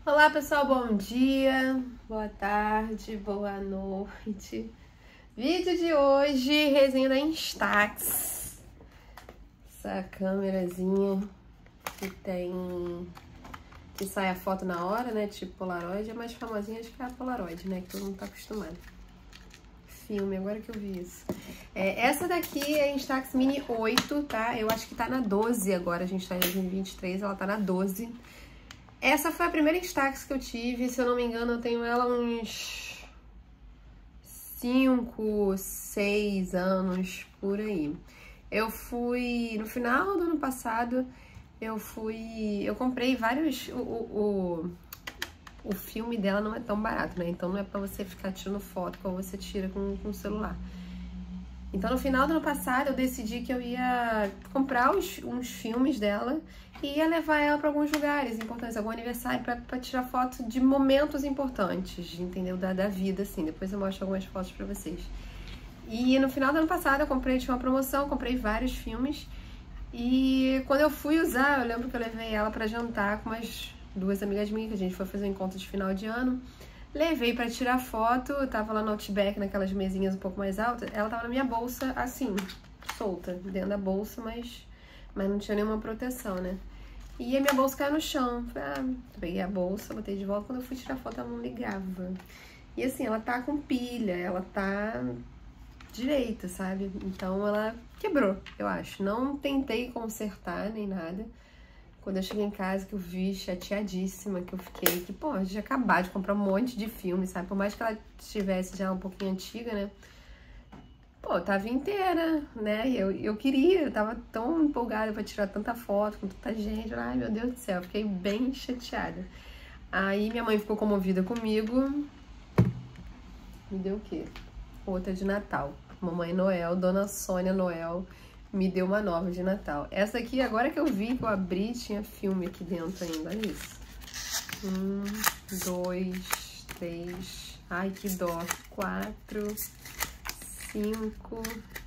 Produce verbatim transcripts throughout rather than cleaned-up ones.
Olá pessoal, bom dia, boa tarde, boa noite. Vídeo de hoje, resenha da Instax. Essa câmerazinha que tem, que sai a foto na hora, né, tipo Polaroid. É mais famosinha, acho que é a Polaroid, né, que todo mundo tá acostumado. Filme, agora que eu vi isso. É, essa daqui é a Instax Mini oito, tá? Eu acho que tá na doze agora, a gente tá em dois mil e vinte e três, ela tá na doze. Essa foi a primeira Instax que eu tive, se eu não me engano eu tenho ela uns cinco, seis anos, por aí. Eu fui, no final do ano passado, eu fui, eu comprei vários, o, o, o, o filme dela não é tão barato, né? Então não é pra você ficar tirando foto como você tira com, com o celular. Então no final do ano passado eu decidi que eu ia comprar os, uns filmes dela e ia levar ela para alguns lugares importantes, algum aniversário, para tirar foto de momentos importantes, entendeu? Da, da vida, assim. Depois eu mostro algumas fotos para vocês. E no final do ano passado eu comprei, tinha uma promoção, comprei vários filmes. E quando eu fui usar, eu lembro que eu levei ela para jantar com umas duas amigas minhas, que a gente foi fazer um encontro de final de ano. Levei pra tirar foto, eu tava lá no Outback, naquelas mesinhas um pouco mais altas. Ela tava na minha bolsa, assim, solta, dentro da bolsa, mas, mas não tinha nenhuma proteção, né? E a minha bolsa caiu no chão. Ah, peguei a bolsa, botei de volta. Quando eu fui tirar foto, ela não ligava. E assim, ela tá com pilha, ela tá direita, sabe? Então ela quebrou, eu acho. Não tentei consertar nem nada. Quando eu cheguei em casa, que eu vi chateadíssima, que eu fiquei, que, pô, a gente tinha acabado de comprar um monte de filme, sabe? Por mais que ela estivesse já um pouquinho antiga, né? Pô, tava inteira, né? E eu, eu queria, eu tava tão empolgada pra tirar tanta foto com tanta gente. Ai, meu Deus do céu, eu fiquei bem chateada. Aí minha mãe ficou comovida comigo. Me deu o quê? Outra de Natal. Mamãe Noel, Dona Sônia Noel, me deu uma nova de Natal. Essa aqui, agora que eu vi, que eu abri, tinha filme aqui dentro ainda, olha isso. Um, dois, três, ai que dó, quatro, cinco,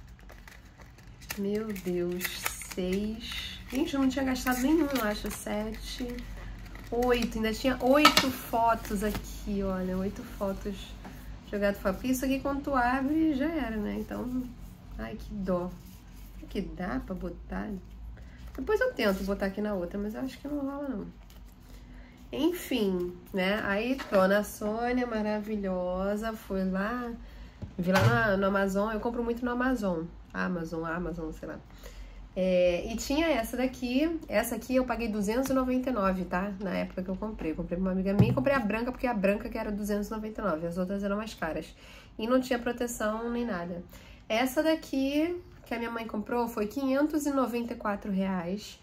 meu Deus, seis, gente, eu não tinha gastado nenhum, eu acho, sete, oito, ainda tinha oito fotos aqui, olha, oito fotos jogado fora, porque isso aqui quando tu abre já era, né, então, ai que dó. Que dá pra botar. Depois eu tento botar aqui na outra, mas eu acho que não rola não. Enfim, né? Aí, Dona Sônia, maravilhosa, foi lá, vi lá no, no Amazon, eu compro muito no Amazon. Amazon, Amazon, sei lá. É, e tinha essa daqui, essa aqui eu paguei duzentos e noventa e nove, tá? Na época que eu comprei. Eu comprei pra uma amiga minha e comprei a branca, porque a branca que era duzentos e noventa e nove, as outras eram mais caras. E não tinha proteção nem nada. Essa daqui que a minha mãe comprou foi quinhentos e noventa e quatro reais.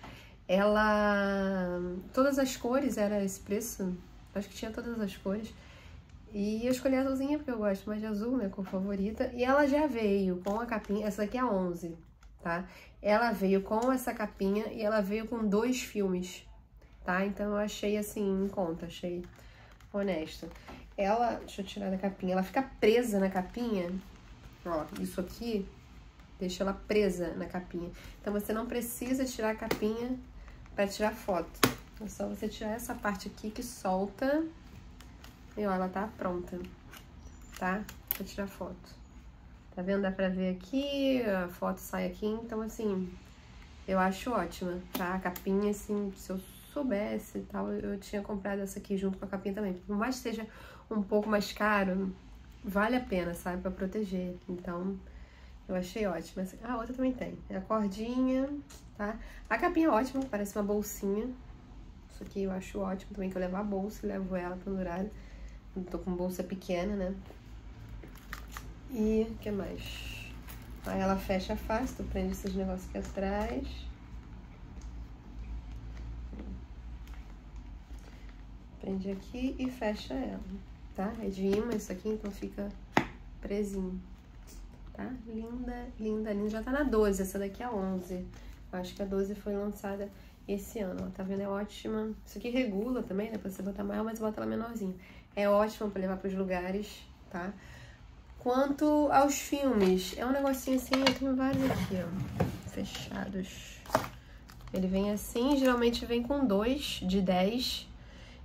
Ela... Todas as cores era esse preço. Acho que tinha todas as cores. E eu escolhi a azulzinha porque eu gosto mais de azul, minha cor favorita. E ela já veio com a capinha. Essa daqui é a onze, tá? Ela veio com essa capinha e ela veio com dois filmes, tá? Então eu achei assim, em conta, achei honesto. Ela... Deixa eu tirar da capinha. Ela fica presa na capinha. Ó, isso aqui... Deixa ela presa na capinha. Então, você não precisa tirar a capinha para tirar foto. É só você tirar essa parte aqui que solta. E ó, ela tá pronta, tá? Pra tirar foto. Tá vendo? Dá pra ver aqui, a foto sai aqui. Então, assim, eu acho ótima, tá? A capinha, assim, se eu soubesse e tal, eu tinha comprado essa aqui junto com a capinha também. Por mais que seja um pouco mais caro, vale a pena, sabe? Pra proteger. Então... Eu achei ótima. Ah, a outra também tem. É a cordinha, tá? A capinha é ótima, parece uma bolsinha. Isso aqui eu acho ótimo também, que eu levo a bolsa e levo ela pendurada. Eu tô com bolsa pequena, né? E o que mais? Aí ela fecha fácil, tu prende esses negócios aqui atrás. Prende aqui e fecha ela, tá? É de imã isso aqui, então fica presinho. Tá? Linda, linda, linda. Já tá na doze, essa daqui é a onze. Eu acho que a doze foi lançada esse ano, ó. Tá vendo? É ótima. Isso aqui regula também, né? Pra você botar maior, mas bota ela menorzinha. É ótima pra levar pros lugares, tá? Quanto aos filmes, é um negocinho assim, eu tenho vários aqui, ó. Fechados. Ele vem assim, geralmente vem com dois de dez.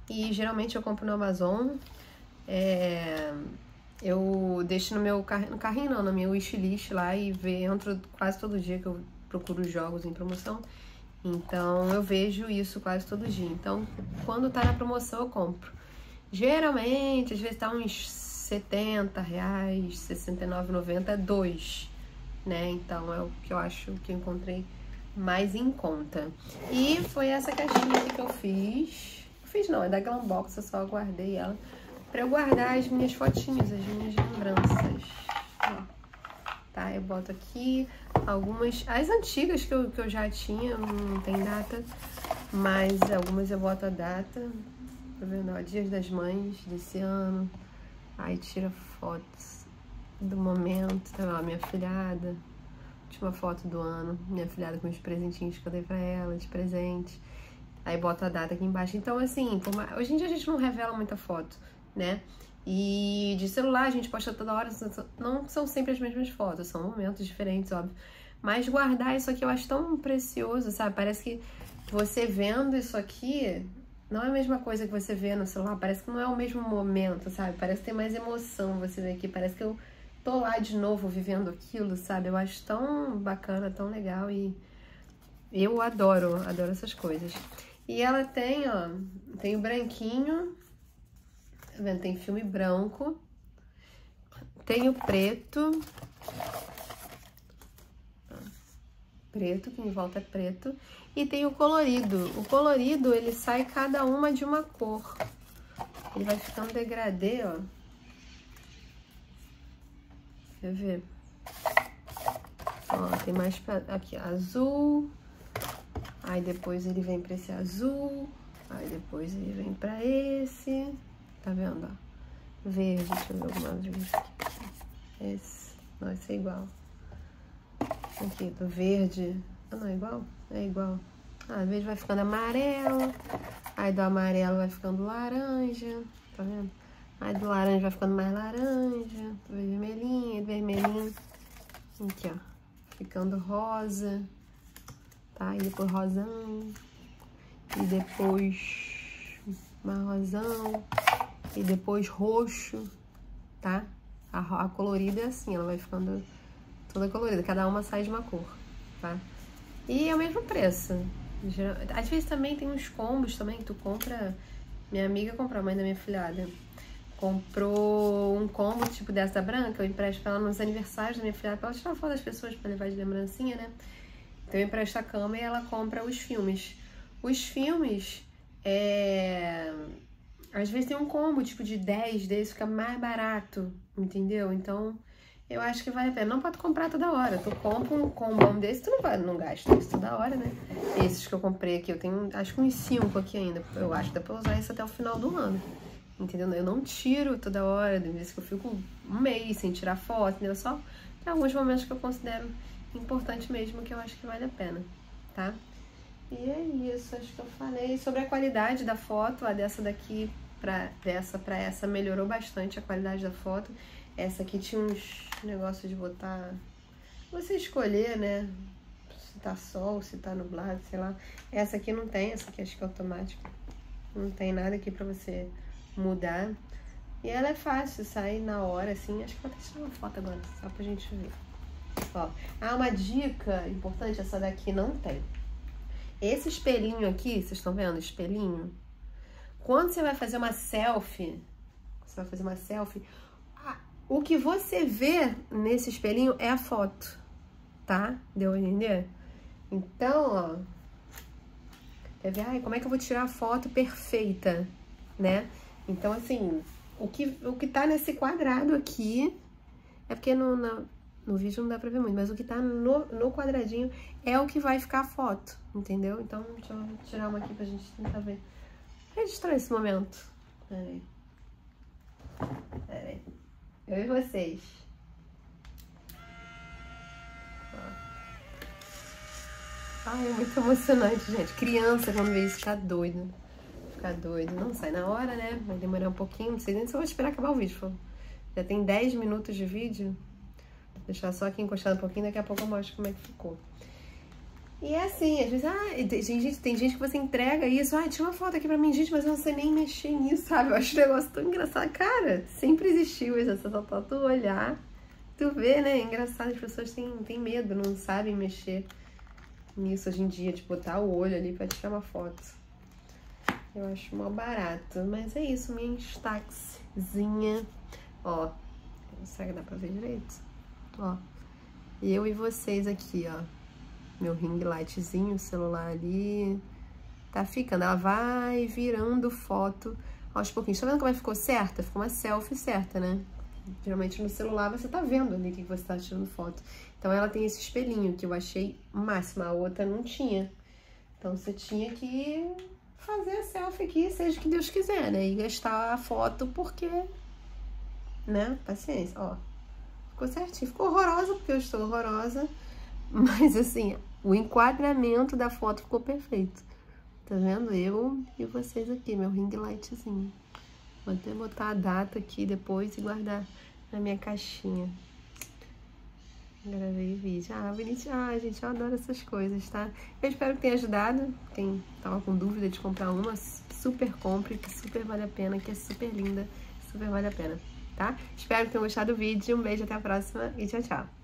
E geralmente eu compro no Amazon. É, eu deixo no meu carrinho, no carrinho não, na minha wishlist lá e ve, entro quase todo dia que eu procuro jogos em promoção. Então eu vejo isso quase todo dia. Então quando tá na promoção eu compro. Geralmente, às vezes tá uns setenta reais, sessenta e nove reais e noventa centavos, dois, né? Então é o que eu acho que eu encontrei mais em conta. E foi essa caixinha aqui que eu fiz. Fiz não, é da Glambox, eu só guardei ela pra eu guardar as minhas fotinhas, as minhas lembranças. Ó, tá, eu boto aqui algumas, as antigas que eu, que eu já tinha, não tem data, mas algumas eu boto a data. Tá vendo? Ó, Dias das Mães desse ano. Aí tira fotos do momento, tá vendo? Minha filhada. Última foto do ano. Minha filhada com os presentinhos que eu dei pra ela, de presente. Aí bota a data aqui embaixo. Então, assim, hoje em dia a gente não revela muita foto, né? E de celular a gente posta toda hora. Não são sempre as mesmas fotos, são momentos diferentes, óbvio. Mas guardar isso aqui eu acho tão precioso, sabe? Parece que você vendo isso aqui não é a mesma coisa que você vê no celular. Parece que não é o mesmo momento, sabe? Parece que tem mais emoção você ver aqui. Parece que eu tô lá de novo vivendo aquilo, sabe? Eu acho tão bacana, tão legal e eu adoro, adoro essas coisas. E ela tem, ó, tem o branquinho, tá vendo? Tem filme branco, tem o preto, preto, que em volta é preto, e tem o colorido. O colorido, ele sai cada uma de uma cor. Ele vai ficando degradê, ó. Quer ver? Ó, tem mais pra... aqui, azul. Aí depois ele vem pra esse azul. Aí depois ele vem pra esse. Tá vendo, ó? Verde, deixa eu ver alguma vez aqui. Esse. Não, esse é igual. Aqui, do verde. Ah, não é igual? É igual. Ah, às vezes vai ficando amarelo. Aí do amarelo vai ficando laranja. Tá vendo? Aí do laranja vai ficando mais laranja. Do vermelhinho, do vermelhinho. Aqui, ó. Ficando rosa. Tá? E depois rosão. E depois marronzão. E depois roxo. Tá? A, a colorida é assim, ela vai ficando toda colorida. Cada uma sai de uma cor, tá? E é o mesmo preço. Às vezes também tem uns combos também que tu compra. Minha amiga comprou, a mãe da minha filhada. Comprou um combo tipo dessa branca. Eu empresto pra ela nos aniversários da minha filhada. Pra ela tirar foto das pessoas pra levar de lembrancinha, né? Então eu empresto a cama e ela compra os filmes. Os filmes, é... às vezes tem um combo tipo de dez desses, fica mais barato, entendeu? Então eu acho que vale a pena. Não pode comprar toda hora. Tu compra um combão desse, tu não, vai, não gasta isso toda hora, né? Esses que eu comprei aqui, eu tenho acho que uns cinco aqui ainda. Eu acho que dá pra usar isso até o final do ano. Entendeu? Eu não tiro toda hora. Tem vezes que eu fico um mês sem tirar foto, entendeu? Só tem alguns momentos que eu considero importante mesmo, que eu acho que vale a pena, tá? E é isso, acho que eu falei. Sobre a qualidade da foto, a dessa daqui pra, dessa pra essa melhorou bastante a qualidade da foto. Essa aqui tinha uns negócios de botar... Você escolher, né? Se tá sol, se tá nublado, sei lá. Essa aqui não tem, essa aqui acho que é automática. Não tem nada aqui pra você mudar. E ela é fácil, sai na hora, assim. Acho que vou até tirar uma foto agora, só pra gente ver. Ó, ah, uma dica importante, essa daqui não tem. Esse espelhinho aqui, vocês estão vendo? Espelhinho. Quando você vai fazer uma selfie, você vai fazer uma selfie, o que você vê nesse espelhinho é a foto, tá? Deu a entender? Então, ó, quer ver? Ai, como é que eu vou tirar a foto perfeita, né? Então, assim, o que, o que tá nesse quadrado aqui, é porque no, na, no vídeo não dá pra ver muito, mas o que tá no, no quadradinho é o que vai ficar a foto, entendeu? Então, deixa eu tirar uma aqui pra gente tentar ver. Registrar esse momento. Peraí. Peraí. Eu e vocês. Ai, é muito emocionante, gente. Criança, quando vê isso, fica doido. Fica doido. Não sai na hora, né? Vai demorar um pouquinho. Não sei nem se eu vou esperar acabar o vídeo. Já tem dez minutos de vídeo. Vou deixar só aqui encostado um pouquinho. Daqui a pouco eu mostro como é que ficou. E é assim, às vezes, ah, tem gente, tem gente que você entrega isso, ah, tira uma foto aqui pra mim, gente, mas eu não sei nem mexer nisso, sabe? Eu acho um negócio tão engraçado. Cara, sempre existiu isso, essa só tu olhar, tu vê, né? É engraçado, as pessoas têm, têm medo, não sabem mexer nisso hoje em dia, de botar o olho ali pra tirar uma foto. Eu acho mal barato, mas é isso, minha Instaxzinha. Ó, será que dá pra ver direito? Ó, eu e vocês aqui, ó. Meu ring lightzinho, o celular ali, tá ficando, ela vai virando foto aos pouquinhos. Tá vendo como ela ficou certa? Ficou uma selfie certa, né? Geralmente no celular você tá vendo ali o que você tá tirando foto. Então ela tem esse espelhinho que eu achei máximo, a outra não tinha. Então você tinha que fazer a selfie aqui, seja o que Deus quiser, né? E gastar a foto porque, né? Paciência, ó. Ficou certinho, ficou horrorosa porque eu estou horrorosa. Mas assim, o enquadramento da foto ficou perfeito. Tá vendo? Eu e vocês aqui, meu ring lightzinho. Vou até botar a data aqui depois e guardar na minha caixinha. Gravei o vídeo. Ah, bonitinho. Ah, gente, eu adoro essas coisas, tá? Eu espero que tenha ajudado. Quem tava com dúvida de comprar uma, super compre, que super vale a pena, que é super linda, super vale a pena, tá? Espero que tenham gostado do vídeo. Um beijo, até a próxima e tchau, tchau.